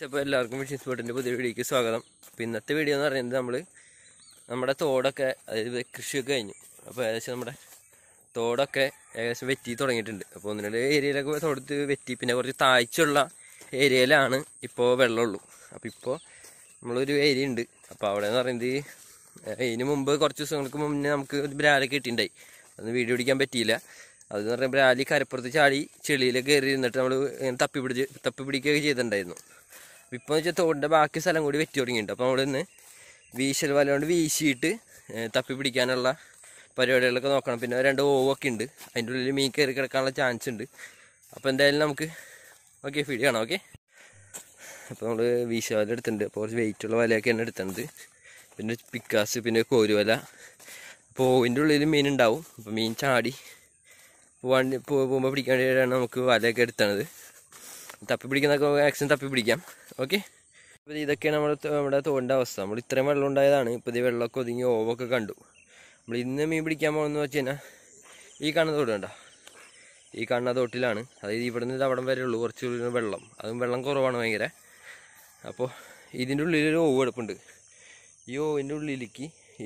അപ്പോൾ എല്ലാവർക്കും ഫിഷിംഗ് സ്പോട്ടിൻ്റെ പുതിയ വീഡിയോയ്ക്ക് സ്വാഗതം. അപ്പോൾ ഇന്നത്തെ വീഡിയോ എന്ന് പറയുന്നത് നമ്മുടെ തോടൊക്കെ, അതായത് കൃഷിയൊക്കെ കഴിഞ്ഞു. അപ്പോൾ ഏകദേശം നമ്മുടെ തോടൊക്കെ ഏകദേശം വെറ്റി തുടങ്ങിയിട്ടുണ്ട്. അപ്പോൾ ഒന്ന് രണ്ട് ഏരിയയിലൊക്കെ തോടത്ത് വെറ്റി, പിന്നെ കുറച്ച് താഴ്ചയുള്ള ഏരിയയിലാണ് ഇപ്പോൾ വെള്ളമുള്ളൂ. അപ്പോൾ ഇപ്പോൾ നമ്മളൊരു ഏരിയ ഉണ്ട്. അപ്പോൾ അവിടെ എന്ന് പറയുന്നത് ഇതിന് മുമ്പ് കുറച്ച് ദിവസങ്ങൾക്ക് മുന്നേ നമുക്ക് ബ്രാലൊക്കെ കിട്ടിയിട്ടുണ്ടായി. അതൊന്നും വീഡിയോ പിടിക്കാൻ പറ്റിയില്ല. അതെന്ന് പറയുമ്പോൾ ബ്രാലി കരപ്പുറത്ത് ചാടി ചെളിയിലൊക്കെ കയറി ഇരുന്നിട്ട് നമ്മൾ ഇങ്ങനെ തപ്പി പിടിക്കുകയൊക്കെ ചെയ്തിട്ടുണ്ടായിരുന്നു. ഇപ്പോൾ എന്ന് വെച്ചാൽ തോടിൻ്റെ ബാക്കി സ്ഥലം കൂടി വെറ്റി തുടങ്ങിയിട്ടുണ്ട്. അപ്പോൾ അവിടെ നിന്ന് വീശൽ വല കൊണ്ട് വീശിയിട്ട് തപ്പി പിടിക്കാനുള്ള പരിപാടികളൊക്കെ നോക്കണം. പിന്നെ 2 ഓവൊക്കെ ഉണ്ട്, അതിൻ്റെ ഉള്ളിൽ മീൻ കയറി കിടക്കാനുള്ള ചാൻസ് ഉണ്ട്. അപ്പോൾ എന്തായാലും നമുക്ക് ഫീഡ് കാണാം. അപ്പോൾ നമ്മൾ വീശൽ വല എടുത്തിട്ടുണ്ട്. അപ്പോൾ കുറച്ച് വെയിറ്റുള്ള വലയൊക്കെയാണ് എടുത്തത്. പിന്നെ പിക്കാസ്, പിന്നെ കോരുവല. അപ്പോൾ ഓവിൻ്റെ ഉള്ളിൽ മീൻ ഉണ്ടാവും. അപ്പോൾ മീൻ ചാടി പോകുമ്പോൾ പിടിക്കാൻ വേണ്ടിയിട്ടാണ് നമുക്ക് വലയൊക്കെ എടുത്തത്. തപ്പി പിടിക്കുന്നതൊക്കെ മാക്സിമം തപ്പി പിടിക്കാം. അപ്പോൾ ഇതൊക്കെയാണ് നമ്മുടെ തോടിൻ്റെ അവസ്ഥ. നമ്മൾ ഇത്രയും വെള്ളം ഉണ്ടായതാണ്. ഇപ്പോൾ ഈ വെള്ളമൊക്കെ ഒതുങ്ങി ഓവൊക്കെ കണ്ടു. നമ്മൾ ഇന്ന് മീൻ പിടിക്കാൻ പോകുന്നതെന്ന് വെച്ച് കഴിഞ്ഞാൽ ഈ കാണുന്ന തോട് കണ്ടോ, ഈ കാണുന്ന തോട്ടിലാണ്. അതായത് ഇവിടെ നിന്ന് അവിടം വരെ ഉള്ളൂ കുറച്ച് വെള്ളം. അതും വെള്ളം കുറവാണ് ഭയങ്കര. അപ്പോൾ ഇതിൻ്റെ ഉള്ളിലൊരു ഓവ് കിടപ്പുണ്ട്. ഈ ഓവിൻ്റെ ഉള്ളിലേക്ക്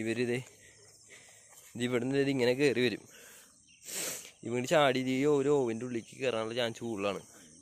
ഇവിടുന്ന് ഇങ്ങനെ കയറി വരും. ഇവങ്ങോട്ട് ചാടി ഈ ഒരു ഓവിൻ്റെ ഉള്ളിലേക്ക് കയറാനുള്ള ചാൻസ് കൂടുതലാണ്.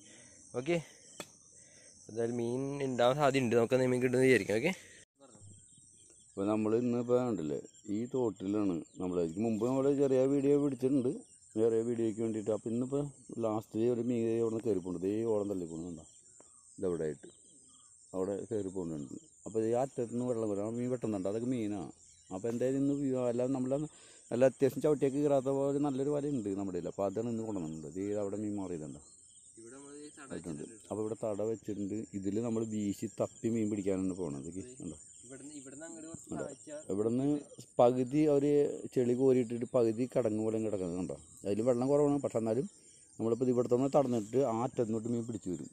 എന്തായാലും മീൻ ഉണ്ടാവാൻ സാധ്യതയുണ്ട്. നമുക്ക് മീൻ കിട്ടുമെന്ന് വിചാരിക്കാം. അപ്പോൾ നമ്മൾ ഇന്നിപ്പോൾ കണ്ടില്ലേ, ഈ തോട്ടിലാണ് നമ്മൾ മുമ്പ് നമ്മൾ ചെറിയ വീഡിയോ പിടിച്ചിട്ടുണ്ട്, ചെറിയ വീഡിയോയ്ക്ക് വേണ്ടിയിട്ട്. അപ്പോൾ ഇന്നിപ്പോൾ ലാസ്റ്റ് ഒരു മീൻ അവിടെ നിന്ന് കയറി പോകുന്നുണ്ട്. ഈ ഓളം തള്ളി പോകുന്നുണ്ടോ, ഇതെവിടെ ആയിട്ട് അവിടെ കയറി പോകുന്നുണ്ട്. അപ്പോൾ ഈ അറ്റത്തുനിന്ന് വെള്ളം വരും, ആ മീൻ വെട്ടുന്നുണ്ട്, അതൊക്കെ മീനാണ്. അപ്പോൾ എന്തായാലും ഇന്ന് അല്ലാതെ നല്ല അത്യാവശ്യം ചവിട്ടിയൊക്കെ കയറാത്ത പോലെ നല്ലൊരു വല ഉണ്ട് നമ്മുടെ കയ്യിൽ. അപ്പോൾ അതാണ് ഇന്ന് കൊണ്ടുവന്നിട്ടുണ്ട്. ഈ അവിടെ മീൻ മാറിയതുണ്ടോ ആയിട്ടുണ്ട്. അപ്പോൾ ഇവിടെ തട വെച്ചിട്ടുണ്ട്. ഇതിൽ നമ്മൾ വീശി തപ്പി മീൻ പിടിക്കാനാണ് പോകുന്നത്. ഉണ്ടോ, ഇവിടുന്ന് പകുതി അവർ ചെളി കോരിയിട്ടിട്ട് പകുതി കടങ്ങ് പോലെ കിടക്കുന്നത് കണ്ടോ. അതിൽ വെള്ളം കുറവാണ്, പക്ഷെ എന്നാലും നമ്മളിപ്പോൾ ഇവിടുത്തെ നിന്ന് തടഞ്ഞിട്ട് ആ അറ്റത്തോട്ട് മീൻ പിടിച്ചു വരും.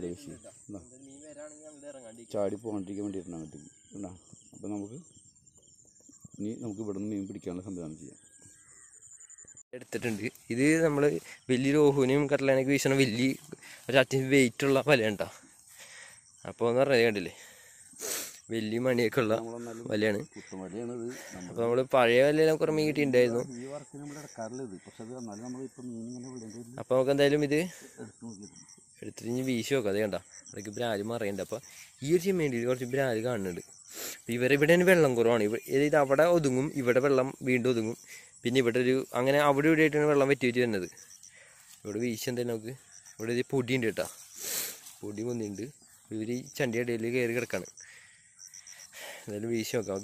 ചാടി പോകാണ്ടിരിക്കാൻ വേണ്ടിയിട്ടാണ് അങ്ങോട്ടേക്ക് ഉണ്ടോ. അപ്പോൾ നമുക്ക് ഇവിടുന്ന് മീൻ പിടിക്കാനുള്ള സംവിധാനം ചെയ്യാം. എടുത്തിട്ടുണ്ട്. ഇത് നമ്മൾ വലിയൊരു ഓഹുവിനെയും കട്ടലാനൊക്കെ വീശണ ഒരു അത്യാവശ്യം വെയിറ്റുള്ള വലയുണ്ടോ. അപ്പോൾ എന്ന് പറഞ്ഞാൽ കണ്ടില്ലേ, വലിയ മണിയൊക്കെ ഉള്ള വലയാണ്. അപ്പോൾ നമ്മൾ പഴയ വലയെല്ലാം കുറേ മീൻ കിട്ടിയിട്ടുണ്ടായിരുന്നു. അപ്പോൾ നമുക്ക് എന്തായാലും ഇത് എടുത്തിട്ട് ഇനി വീശി നോക്കാം. അത് കണ്ട അതൊക്കെ ബ്രാല് മറിയുണ്ട്. അപ്പോൾ ഈ ഒരു ചെമ്മേണ്ടിയിൽ കുറച്ച് ബ്രാല് കാണുന്നുണ്ട്. അപ്പോൾ ഇവിടെയാണ് വെള്ളം കുറവാണ്. ഇത് അവിടെ ഒതുങ്ങും, ഇവിടെ വെള്ളം വീണ്ടും ഒതുങ്ങും, പിന്നെ ഇവിടെ അങ്ങനെ അവിടെ ഇവിടെ ആയിട്ടാണ് വെള്ളം വെറ്റി വരുന്നത്. ഇവിടെ വീശി എന്തായാലും നമുക്ക് ഇവിടെ ഇത് പൊടിയുണ്ട് കേട്ടോ, പൊടി പൊന്നിയുണ്ട്. ഇവർ ചണ്ടി ഇടയിൽ കയറി കിടക്കാണ്. എന്തായാലും വീശി നോക്കാം.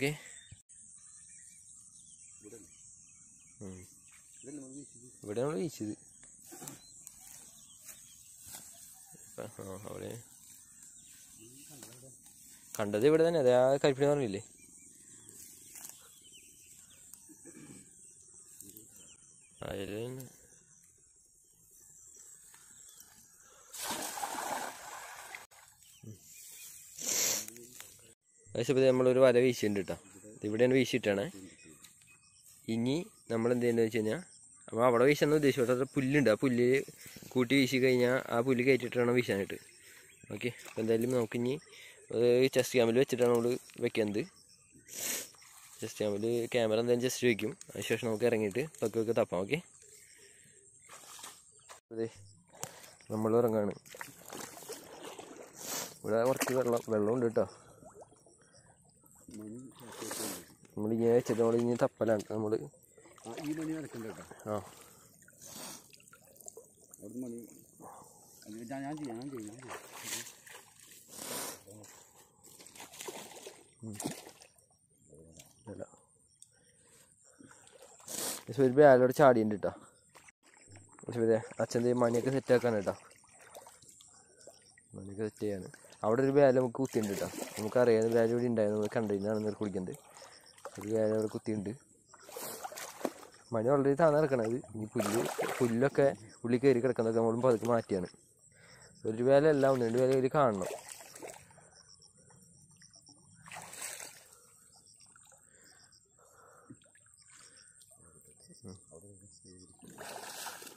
ഇവിടെ നമ്മൾ വീശിയത് അവിടെ കണ്ടത് ഇവിടെ തന്നെ. അതെ, ആ കരിപ്പിടി പറഞ്ഞില്ലേ. അതിൽ നമ്മളൊരു വല വീശിട്ടുണ്ട് കേട്ടോ. ഇവിടെയാണ് വീശിയിട്ടാണ്. ഇനി നമ്മൾ എന്ത് ചെയ്യുന്നത് വെച്ച് കഴിഞ്ഞാൽ, അപ്പോൾ അവിടെ വീശാന്ന് ഉദ്ദേശിച്ചത് പുല്ലുണ്ട്. ആ പുല്ല് കൂട്ടി വീശി കഴിഞ്ഞാൽ ആ പുല്ല് കയറ്റിട്ട് വേണം വീശാനായിട്ട്. അപ്പോൾ എന്തായാലും നമുക്കിനി ചെസ്റ്റ് ക്യാമിൽ വെച്ചിട്ടാണ് നമ്മൾ വെക്കുന്നത്. ചെസ്റ്റ് ക്യാമിൽ ക്യാമറ എന്തായാലും ജസ്റ്റ് വയ്ക്കും. അതിനുശേഷം നമുക്ക് ഇറങ്ങിയിട്ട് പക്കൊക്കെ തപ്പാം. അതെ, നമ്മൾ ഇറങ്ങാണ്. ഇവിടെ കുറച്ച് വെള്ളമുണ്ട് കേട്ടോ. നമ്മളിങ്ങനെ വെച്ചിട്ട് നമ്മളിങ്ങനെ തപ്പലാണ് നമ്മൾ. ഒരു ബ്രാലോട് ചാടിയുണ്ട് കേട്ടോ. പക്ഷേ അച്ഛൻ്റെ മണിയൊക്കെ സെറ്റാക്കാൻ കേട്ടോ, മണിയൊക്കെ സെറ്റ് ചെയ്യാണ്. അവിടെ ഒരു ബ്രാല് നമുക്ക് കുത്തിയുണ്ട് കേട്ടോ. നമുക്കറിയാം ബ്രാല് ഇവിടെ ഉണ്ടായിരുന്നു, നമ്മൾ കണ്ടതിനാണ് കുളിക്കുന്നത്. ഒരു ബ്രാല് അവിടെ കുത്തിയുണ്ട്. മണി വളരെ താഴ്ന്ന കിടക്കണത്. ഈ പുല്ലൊക്കെ ഉള്ളിൽ കയറി കിടക്കുന്നതൊക്കെ നമ്മളും പതുക്കെ മാറ്റിയാണ്. ഒരു വേലയല്ല, 1-2 വേല ഇതിൽ കാണണം.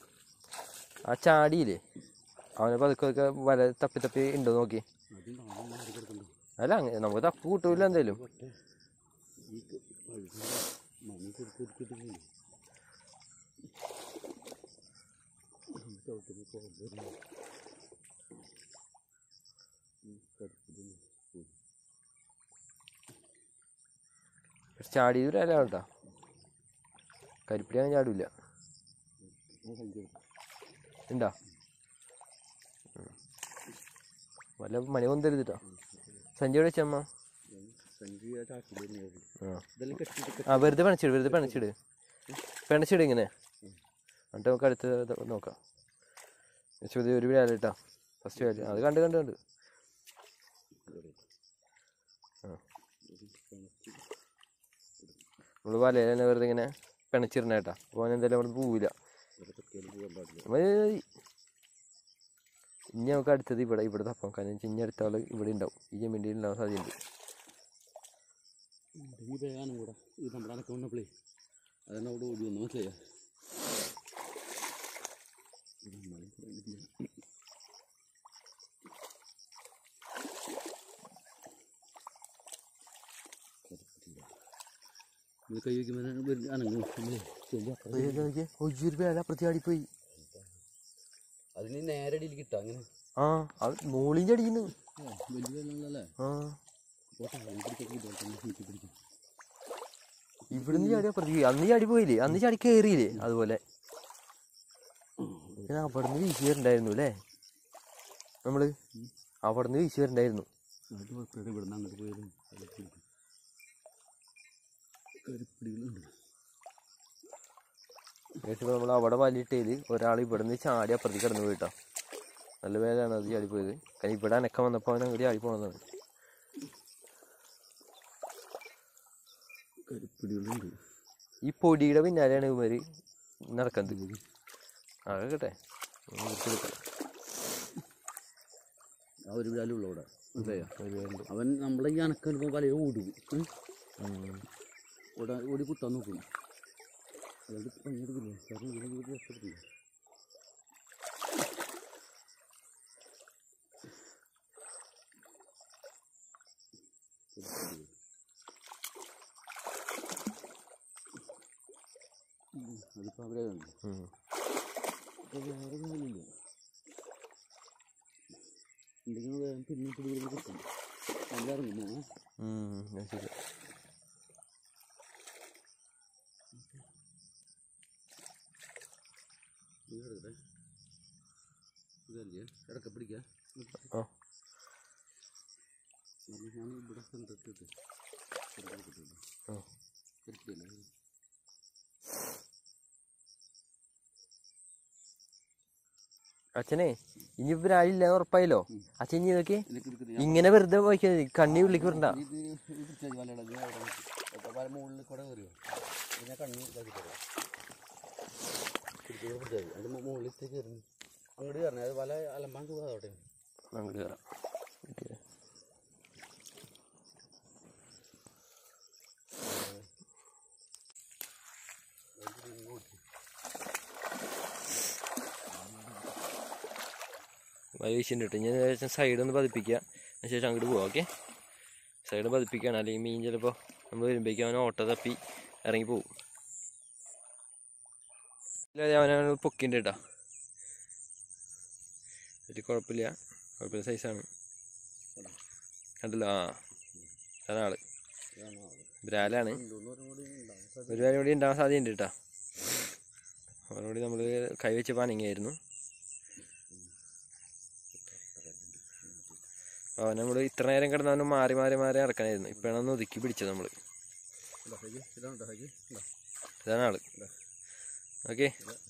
ആ ചാടിയില്ലേ, അവനെ പതുക്കെ വല തപ്പി ഉണ്ടോ നോക്കി. അല്ല നമുക്ക് തപ്പ് കൂട്ടൂല എന്തായാലും. ചാടി ദൂരല്ല കേട്ടോ, കരിപ്പിടിയാണെങ്കിൽ ചാടില്ല. ഉണ്ടോ വല്ല മണി കൊന്തരുതിട്ടോ. സഞ്ജയുടെ വെച്ചമ്മ ആ വെറുതെ പിണച്ചിട് ഇങ്ങനെ. എന്നിട്ട് നമുക്ക് അടുത്ത് നോക്കാം. പുതിയ ഒരു വേല ഇട്ടാ ഫസ്റ്റ് വേല അത് കണ്ട് നമ്മള് വലയിൽ തന്നെ വെറുതെ ഇങ്ങനെ പിണച്ചിരുന്ന കേട്ടാ. അപ്പോൾ അവൻ എന്തായാലും അവിടെ പോവില്ല. ഇനി നമുക്ക് അടുത്തത് ഇവിടെ തപ്പാം. കാരണം ഇനി അടുത്ത ആള് ഇവിടെ ഉണ്ടാവും, ഈ ജമീൻ്റെ ഉണ്ടാവാൻ സാധ്യതയുണ്ട്. കൈ അപ്പുറത്ത് ചാടിപ്പോയി. അതിന് നേരെ അടിയിൽ കിട്ടാ അങ്ങനെ. ആ അത് മോളിൽ ചടിക്കുന്നു. ഇവിടുന്ന് ചാടി അപ്പുറത്തേക്ക്. അന്ന് ചാടി പോയില്ലേ, അന്ന് ചാടി കയറിയില്ലേ അതുപോലെ. അവിടുന്ന് വീശി വരണ്ടായിരുന്നു അല്ലേ നമ്മള്, അവിടുന്ന് വീശി വരണ്ടായിരുന്നു. ഇവിടുന്ന് അങ്ങോട്ട് പോയാലും നമ്മൾ അവിടെ വലിയിട്ടേല് ഒരാൾ ഇവിടുന്ന് ചാടി അപ്പുറത്തേക്ക് കിടന്നു പോയിട്ടോ. നല്ല വേലാണ് അത് ചാടി പോയത്. കാരണം ഇവിടെ അനക്കം വന്നപ്പോൾ അവൻ അങ്ങോട്ട് ചാടി പോണതാണ്. ഈ പൊടിയുടെ പിന്നാലെയാണ് ഇവര് നടക്കുന്നത്. ആകട്ടെ ആ ഒരു വിടാലുള്ള ഇവിടെ അവൻ നമ്മളെ ഈ അനക്കം വലയെ ഓടും, ഓടി കുത്താൻ നോക്കും. അതുകൊണ്ട് പണിയെടുക്കില്ല, കാരണം ഇതിനെ വീട്ടിൽ രക്ഷപ്പെട്ടില്ല. അതിപ്പോൾ അവിടെ ഉണ്ട്. അപ്പോൾ വേറെ കാര്യമില്ല, എന്തെങ്കിലും പിന്നെ പിടികൾ കിട്ടും. നല്ല ഇറങ്ങുമോ? ശരി. ഇതല്ലേ ഇടയ്ക്ക് പിടിക്കാം. ഞാൻ ഇവിടെ കണ്ടിട്ടിട്ട് അച്ഛനെ ഇനി ഒരാളില്ല ഉറപ്പായല്ലോ. അച്ഛൻ ഇനി നോക്കി ഇങ്ങനെ വെറുതെ പോയിക്കാ, കണ്ണി ഉള്ളിക്ക് വരണ്ട. മുകളിൽ കൂടെ കയറിയോ പിന്നെ കണ്ണി ഇതാക്കി തരാം. അതിന്റെ മുകളിലേക്ക് കയറി അങ്ങോട്ട് കയറണേ. അത് വല അലമ്പാൻ പോകാതെ അങ്ങോട്ട് കയറാം. വല വീശിണ്ട് കേട്ടോ. ഞാൻ ഏകദേശം സൈഡൊന്ന് പതിപ്പിക്കുക, അതിനുശേഷം അങ്ങോട്ട് പോവാം. ഓക്കെ, സൈഡ് പതിപ്പിക്കുകയാണ്, അല്ലെങ്കിൽ മീൻ ചിലപ്പോൾ നമ്മൾ വരുമ്പോഴേക്കും അവൻ ഓട്ട തപ്പി ഇറങ്ങിപ്പോവും. അവനവൻ പൊക്കിണ്ട് കേട്ടോ, ഒരു കുഴപ്പമില്ല സൈസാണ്. കണ്ടല്ലോ, ആ അതാണ് ആള്, ബ്രാലാണ്. ഒരു കാര്യം കൂടി ഉണ്ടാവാൻ സാധ്യതയുണ്ട് കേട്ടോ. അവനോട് നമ്മൾ കൈ വെച്ച് പനങ്ങിയായിരുന്നു. അവൻ നമ്മൾ ഇത്ര നേരം കിടന്ന് അവന് മാറി ഇറക്കാനായിരുന്നു. ഇപ്പോഴാണ് ഒന്ന് ഒതുക്കി പിടിച്ചത് നമ്മൾ. ഇതാണ് ആള്. ഓക്കെ,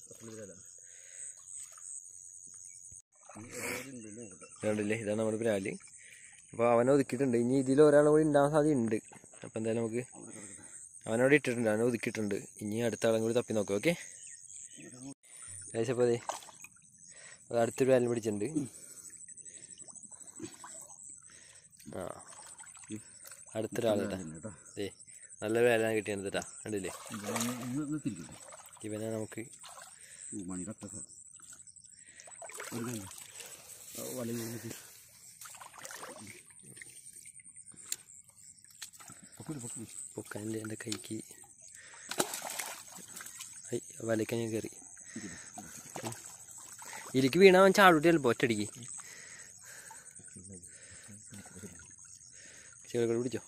കണ്ടില്ലേ, ഇതാണ് നമ്മുടെ ബ്രാല്. അപ്പോൾ അവനെ ഒതുക്കിയിട്ടുണ്ട്. ഇനി ഇതിൽ ഒരാളും കൂടി ഉണ്ടാകാൻ സാധ്യതയുണ്ട്. അപ്പോൾ എന്തായാലും നമുക്ക് അവനോട് ഇട്ടിട്ടുണ്ട്, അവനെ ഒതുക്കിയിട്ടുണ്ട്. ഇനി അടുത്ത ആളും കൂടി തപ്പി നോക്കാം. ഓക്കെ, ഏകദേശം അപ്പോൾ അത് അടുത്തൊരു ബ്രാലിന് പിടിച്ചിട്ടുണ്ട്. ആ അടുത്തൊരാൾ കേട്ടാ, നല്ല വേല കിട്ടിയത് കേട്ടാ. കണ്ടില്ലേ, ഇവനെ നമുക്ക് പൊക്കാൻ്റെ എൻ്റെ കൈക്ക് വലയ്ക്കാൻ ഞാൻ കയറി. ഇതിലേക്ക് വീണാൽ അവൻ ചാടൂട്ടി ചിലപ്പോൾ ഒറ്റടിക്ക്. ചെറുകൾ പിടിച്ചോ,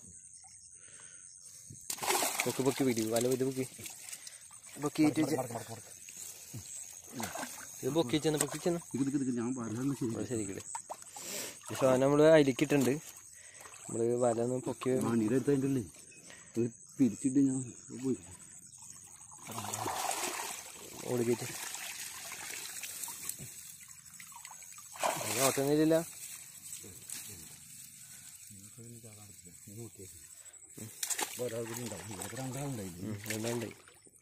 പൊക്കി പൊക്കി പിടി, വല ഇത് പൊക്കി പൊക്കിയിട്ട് ഇത് പൊക്കിച്ചെന്ന് പൊക്കിച്ചെന്ന് ശരിക്കട്ടെ. പക്ഷെ നമ്മൾ അതിലേക്കിട്ടുണ്ട്. നമ്മൾ വല ഒന്ന് പൊക്കി പിരിച്ചിട്ട് ഞാൻ പോയി ഓടിക്കിട്ട് ഓട്ടൊന്നുമില്ല. രണ്ടാണ്ടായി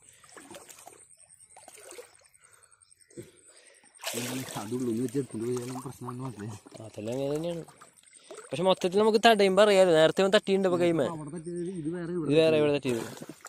അതെല്ലാം അങ്ങനെ തന്നെയാണ്. പക്ഷെ മൊത്തത്തിൽ നമുക്ക് തടയുമ്പോൾ അറിയാലോ. നേരത്തെ തട്ടിയിട്ടുണ്ട് ഇപ്പൊ കൈമ. ഇത് വേറെ ഇവിടെ തട്ടിയത്.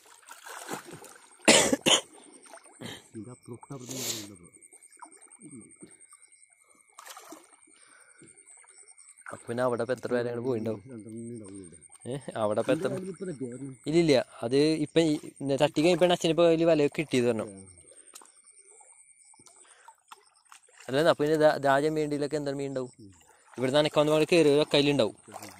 അപ്പൊ പിന്നെ അവിടെ ഇപ്പൊ എത്ര പേരെ അങ്ങോട്ട് പോയിണ്ടാവും. അവിടെ ഇപ്പൊ എത്ര ഇല്ലില്ല. അത് ഇപ്പൊ തട്ടി കഴിഞ്ഞപ്പോ അച്ഛനിപ്പോ അതിൽ വലയൊക്കെ കിട്ടിയത് പറഞ്ഞു. അല്ല അപ്പൊ പിന്നെ ദാജം വേണ്ടിയിലൊക്കെ എന്താ മീൻ ഉണ്ടാവും. ഇവിടെ നനക്കാവുന്ന പോലെ കയറി കയ്യിലുണ്ടാവും.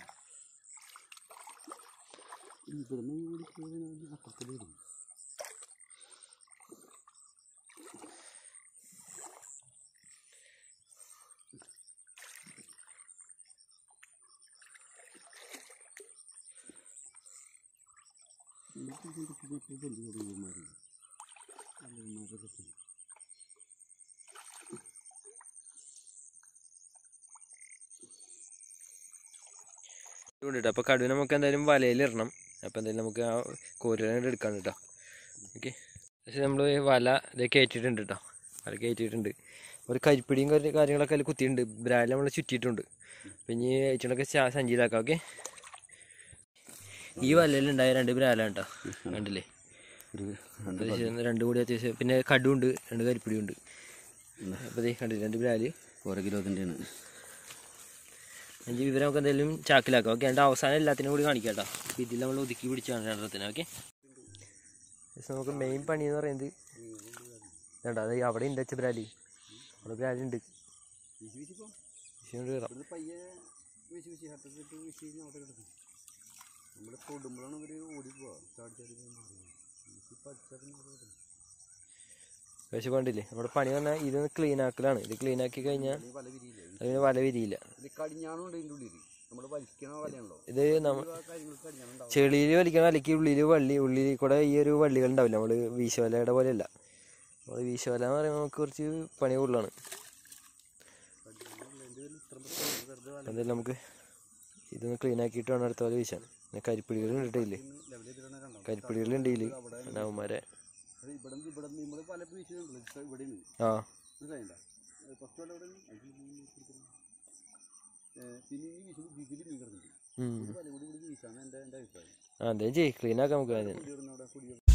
കൊണ്ടിട്ട് അപ്പോൾ കടുവ നമുക്ക് എന്തായാലും വലയിലിടണം. അപ്പോൾ എന്തായാലും നമുക്ക് ആ കോരുവല എടുക്കാൻ കേട്ടോ. ഓക്കെ, പക്ഷേ നമ്മൾ വല ഇത് കയറ്റിയിട്ടുണ്ട് കേട്ടോ. വല കയറ്റിയിട്ടുണ്ട്. ഒരു കരിപ്പിടിയും കാര്യങ്ങളൊക്കെ അതിൽ കുത്തിയിട്ടുണ്ട്. ബ്രാല് നമ്മൾ ചുറ്റിയിട്ടുണ്ട്. പിന്നെ അയച്ചുകൊണ്ടൊക്കെ സഞ്ചിയിലാക്കാം. ഓക്കെ, ഈ വലയിലുണ്ടായ 2 ബ്രാലാണ് കേട്ടോ. കണ്ടില്ലേ, 2 കൂടി അത്യാവശ്യം. പിന്നെ കടുണ്ട്, 2 കരിപ്പിടിയുണ്ട്. അപ്പോൾ ഇതേ കണ്ടില്ലേ 2 ബ്രാല് ഓരോ കിലോത്തിൻ്റെയാണ്. 5 വിവരം നമുക്ക് എന്തെങ്കിലും ചാക്കിലാക്കാം. ഓക്കെ, എൻ്റെ അവസാനം എല്ലാത്തിനും കൂടി കാണിക്കാം കേട്ടോ. അപ്പോൾ ഇതിൽ നമ്മൾ ഒതുക്കി പിടിച്ചാണ് 2 ഓക്കെ. നമുക്ക് മെയിൻ പണി എന്ന് പറയുന്നത് വേണ്ട. അത് അവിടെ ഉണ്ട് വെച്ച ബ്രാലി. അവിടെ ബ്രാലുണ്ട്. പക്ഷെ കണ്ടില്ലേ നമ്മുടെ പണി പറഞ്ഞാൽ ഇതൊന്ന് ക്ലീൻ ആക്കലാണ്. ഇത് ക്ലീൻ ആക്കി കഴിഞ്ഞാൽ അതിന് വല വിരിയില്ല. ഇത് ചെളിയിൽ വലിക്കണ വലയ്ക്ക് ഉള്ളിൽ കൂടെ ഈ ഒരു വള്ളികൾ ഉണ്ടാവില്ല. നമ്മൾ വീശുവലയുടെ പോലെയല്ല. നമ്മൾ വീശുവല എന്ന് പറയുമ്പോൾ നമുക്ക് കുറച്ച് പണി കൂടുതലാണ്. എന്തായാലും നമുക്ക് ഇതൊന്ന് ക്ലീൻ ആക്കിയിട്ട് വേണം അടുത്ത പോലെ വീശാൻ. പിന്നെ കരിപ്പിടികളും ഇട്ടിട്ടില്ലേ, കരിപ്പിടികളുണ്ട് ഇതിൽ അവന്മാരെ. ആ അതെ ചെയ്യ്, ക്ലീൻ ആക്കാം നമുക്ക്.